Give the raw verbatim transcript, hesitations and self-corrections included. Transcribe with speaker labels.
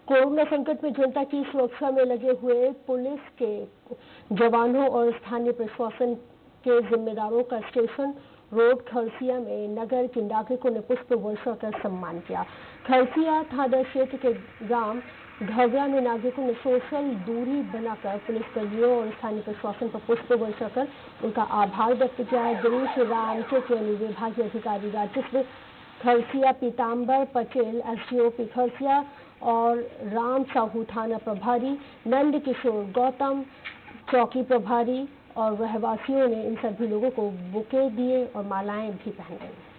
Speaker 1: Corona संकट में जनता की सुरक्षा में लगे हुए पुलिस के जवानों और स्थानीय प्रशासन के जिम्मेदारों का स्टेशन रोड खरसिया में नगर के नागरिकों ने पुष्प वर्षा कर सम्मान किया। खरसिया थाना क्षेत्र के ग्राम ढगरा में नागरिकों ने सोशल दूरी बनाकर पुलिसकर्मियों और स्थानीय प्रशासन पर पुष्प वर्षा कर उनका आभार व्यक्त किया। गिरीश रामचेकियानी विभागीय अधिकारी राजस्व खरसिया, पीताम्बर पटेल एसडीओपी खरसिया और राम साहू थाना प्रभारी, नंद किशोर गौतम चौकी प्रभारी और रहवासियों ने इन सभी लोगों को बुके दिए और मालाएं भी पहनाई।